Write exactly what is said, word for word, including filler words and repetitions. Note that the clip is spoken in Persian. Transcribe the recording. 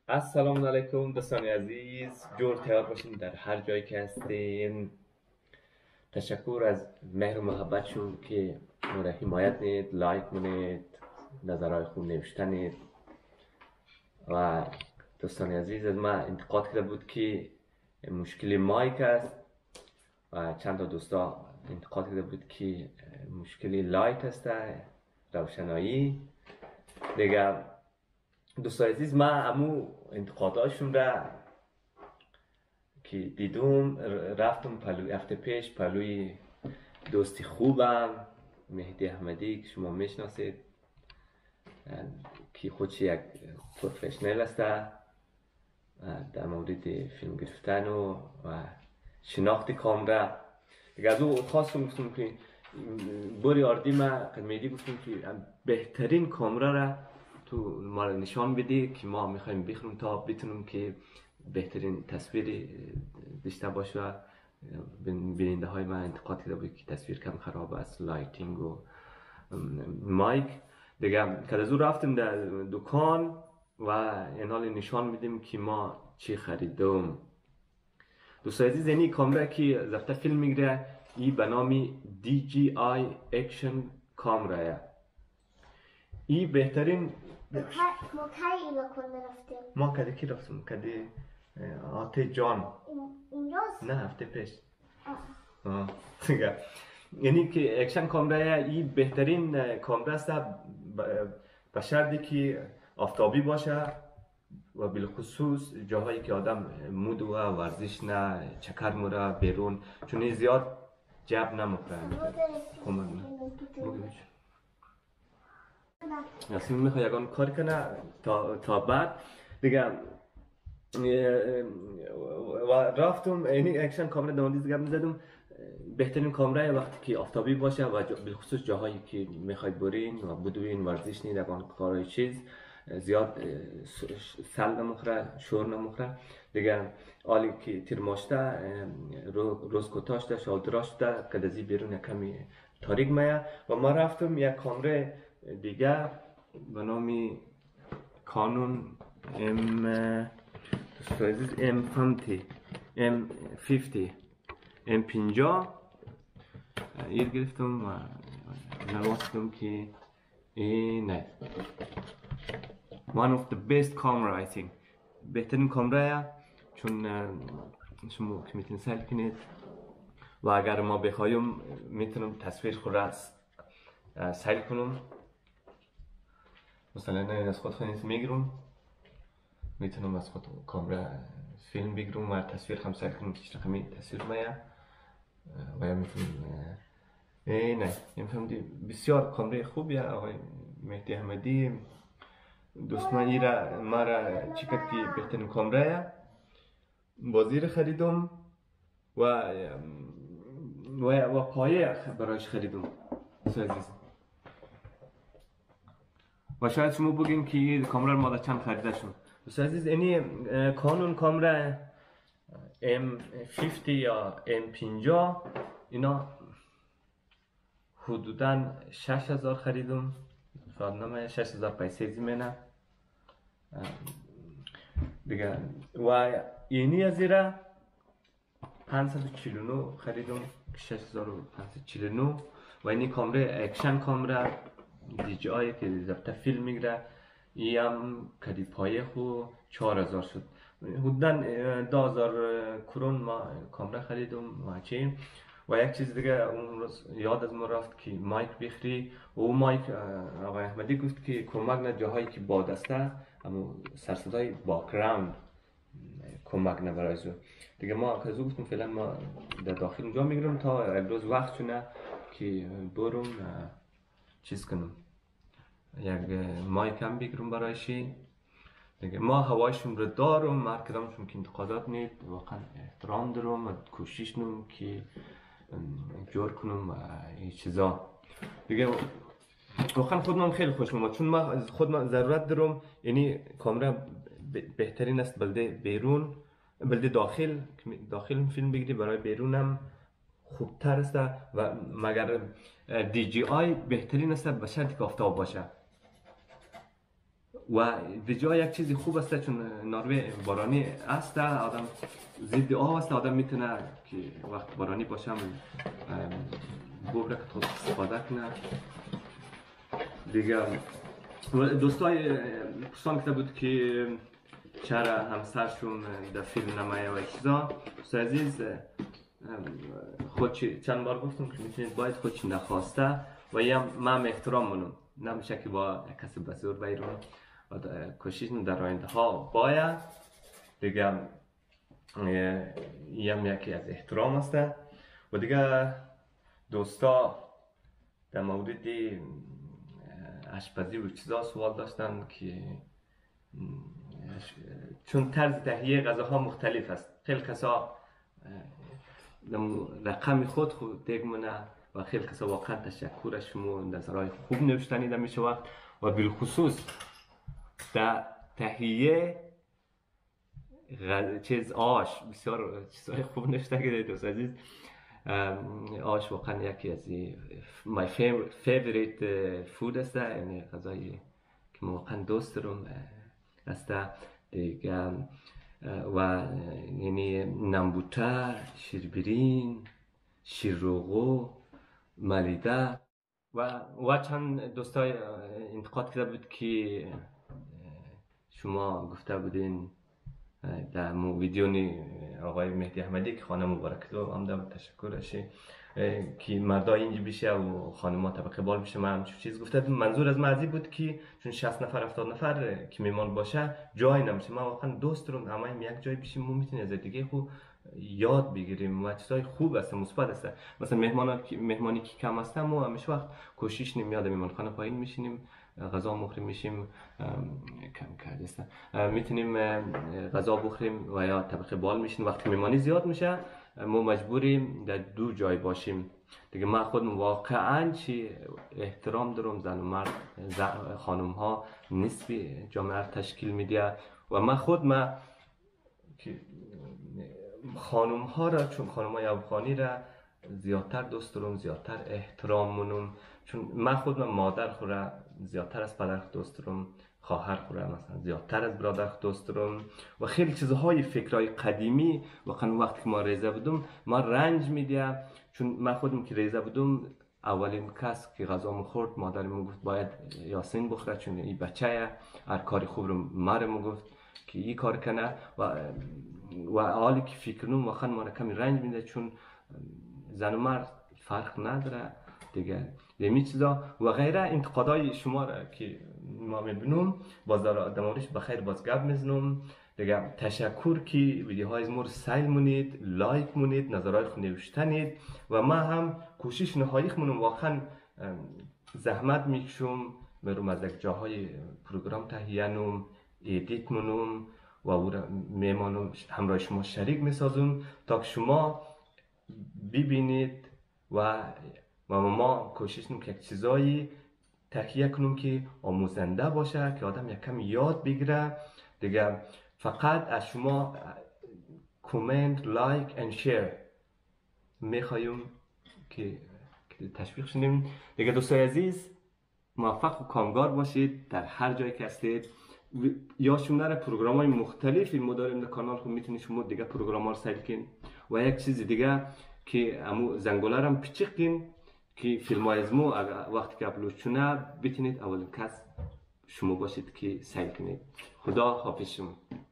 السلام علیکم دوستان عزیز، جور تیار باشین در هر جایی که هستین. تشکر از مهر و محبتشون که ما را حمایت نید، لایک منید، نظرهای خوب نوشتنید. و دوستان عزیز، از ما انتقاد کرده بود که مشکل مایک است و چند تا دوستا انتقاد کرده بود که مشکل لایت است، روشنایی. دیگه دوستان عزیز، ما امو انتقاداشون را که دیدم رفتم پلوی هفته پیش پلوی دوستی خوبم مهدی احمدی که شما میشناسید، که خودش یک پروفشنل است در مورد فیلم گرفتن و, و شناخت کامرا. دیگه از او خواستم گفتم که بوری آردی ما قدمیدی گفتم که بهترین کامرا را تو ما نشان بدی که ما میخوایم بخونم تا بتونم که بهترین تصویر داشته باشه. بیننده های من انتقاد کرده بود که تصویر کم خراب است، لایتینگ و مایک. دیگه که از او رفتم در دکان و این حال نشان میدیم که ما چی خریدم. دوستان عزیز، اینی کامرا که زفته فیلم میگیره، این به نام دی جی آی اکشن کامرا. این بهترین ما کی اینو کنه رفتیم؟ ما کده کی رفتم؟ کده آته جان اینجاست؟ نه، هفته پیش. آه دیگه یعنی که اکشن کامرا این بهترین کامرا است به شرطی که آفتابی باشه و بالخصوص جاهایی که آدم مود و ورزش نه چکر موره بیرون، چون این زیاد جب نموره. اصلا میخوای یکان کار کنه تا, تا بعد دیگه. و رفتم اینی اکشن کامرا داندیز گپ میزدم. بهترین کامرا وقتی که آفتابی باشه و بالخصوص جاهایی که میخواید برین و بدوین ورزش نید یکان کارهای چیز زیاد سل نمخره، شور نمخره دیگه. حالی که تیرماشته روز کتاشته شالدراشته کدازی بیرون کمی تاریک مایه. و ما رفتم یک کامرا دیگه به نام کانون ام ام پنجاه ام پنجاه ام پنجاه ایر گرفتم و نواستم که این نه one of the best camera I think بهترین کامرا، چون شما که میتونید سیل کنید و اگر ما بخوایم میتونم تصویر خود را سیل کنم. مثلا این از خود خود میگیرم، میتونم از خود کامرا فیلم بگیرم و تصویر هم سیل کنم که رقمی تصویر مایه و یا میتونم ای نه این فهمدی بسیار کامرا خوبیه. آقای مهدی احمدی دوست من ایره مرا چی کرد که بهترین کامرا بازی رو خریدم و و, و پایه برایش خریدم عزیز. و شاید شما بگین که کامرا مالا چند خریده شد. دوست عزیز، اینی کانون کامرا ام پنجاه یا ام پنجاه اینا حدودا شش هزار خریدم، فقط نمه شش هزار پیسه زمینه دیگه. و اینی از ایره پانصد و چهل و نه خریدم، شش هزار و پانصد و چهل و نه. و اینی کامرا اکشن کامرا دی جی آی که ضبط فیلم میگیره، ای هم کدی پایه خو چهار هزار شد. حدودا دو هزار کرون ما کامرا خریدم و چی. و یک چیز دیگه اون روز یاد از ما رفت که مایک بخری. و اون مایک آقای احمدی گفت که کمک نه جاهایی که باد استه، اما سرصدای باکگراند کمک نه برای زو دیگه. ما که زو گفتم فعلا ما در داخل اونجا میگیرم تا امروز وقت چونه که برم چیز کنم، یک مایک هم بگیرم برایشی دیگه. ما هوایشون رو دارم، مرکزمشون که انتقادات نید واقعا احترام دارم و کوشش نم که جور کنم و این چیزا دیگه. واقعا خود من خیلی خوش میاد، چون ما خود من ضرورت دارم. یعنی کامرا بهترین است بلده بیرون بلده داخل داخل فیلم بگیری، برای بیرونم خوبتر است. و مگر دی جی آی بهترین است به شرطی که آفتاب باشه. و دیجا یک چیزی خوب است چون نروژ بارانی است، آدم ضد آب است، آدم میتونه که وقت بارانی باشه هم گوبره که خود استفاده کنه دیگه. دوستای پرسان کده بود که چرا همسرشون در فیلم نمایه و چیزا. دوست عزیز خودچی چند بار گفتم که میتونید باید خودچی نخواسته و یا من احترام منم نمیشه که با کسی بسیار بیرون و کوشش در آینده ها باید دیگه یم یکی از احترام است. و دیگه دوستا در مورد آشپزی و چیزا سوال داشتن که چون طرز تهیه غذاها مختلف است، خیلی کسا رقم خود خود دیگ مونه و خیلی کسا واقعا تشکرش و نظرهای خوب نوشتنی در میشه وقت و بالخصوص در تهیه غذا چیز آش بسیار چیزهای خوب نوشته گده. دوست عزیز آش واقعا یکی از my favorite food است، یعنی غذایی که واقعا دوست دارم است دیگه. و یعنی نمبوته، شیربرین، شیرروغو، ملیده و و چند دوستای انتقاد کرده بود که شما گفته بودین در مو ویدیو آقای مهدی احمدی که خانم مبارک دو هم در تشکرش که مردا اینجا بیشه و خانم‌ها طبقه بال بیشه. من همچون چیز گفته منظور از مرزی بود که چون شصت نفر هفتاد نفر که میمان باشه جای نمیشه. من واقعا دوست دارم همه هم یک جای بشیم، ما میتونیم از دیگه خوب یاد بگیریم و چیزای خوب است، مثبت است. مثلا مهمان مهمانی که کم هستن ما همیشه وقت کوشش نمیاد میمانخانه پایین میشینیم غذا مخوریم میشیم کم کرده است، میتونیم غذا بخوریم و یا طبقه بال میشیم. وقتی میمانی زیاد میشه ما مجبوریم در دو جای باشیم دیگه. من خودم واقعا چی احترام دارم زن و مرد، خانم ها نسبی جامعه را تشکیل میده و من خود من که خانم ها را چون خانم های افغانی را زیادتر دوست دارم، زیادتر احترام منم، چون من خود من مادر خوره زیادتر از پدر دوست دارم، خواهر خوره مثلا زیادتر از برادر دوست دارم و خیلی چیزهای فکرهای قدیمی واقعا وقتی که ما ریزه بودم ما رنج میده. چون من خودم که ریزه بودم اولین کس که غذا میخورد مادرم گفت باید یاسین بخوره چون این بچه هر کاری خوب رو مرم گفت که این کار کنه و و حالی که فکر کنم واقعا ما کمی رنج میده چون زن و مرد فرق نداره دیگه یمی چیزا و غیره. انتقادای شما را که ما میبینم باز در موردش بخیر باز گپ میزنم دیگه. تشکر که ویدیوهای از ما رو سیل مونید، لایک مونید، نظرهای خود نوشتنید و ما هم کوشش نهایی خونم واقعا زحمت میکشم میرم از یک جاهای پروگرام تهیه نم ایدیت منم و او را میمانم همراه شما شریک میسازم تا که شما ببینید و و ما کوشش کنیم که یک چیزایی تهیه کنیم که آموزنده باشه که آدم یک کم یاد بگیره دیگه. فقط از شما کامنت، لایک و شیر میخوایم که تشویق شدیم دیگه. دوستای عزیز موفق و کامگار باشید در هر جایی که هستید. یا شما در پروگرام های مختلفی ما داریم در کانال خود میتونید شما دیگه پروگرام ها رو سیل کن و یک چیز دیگه که امو زنگوله رو هم پیچق کن که فیلم های از ما وقتی که اپلود شونه بتونید اولین کس شما باشید که سیل کنید. خدا حافظ شما.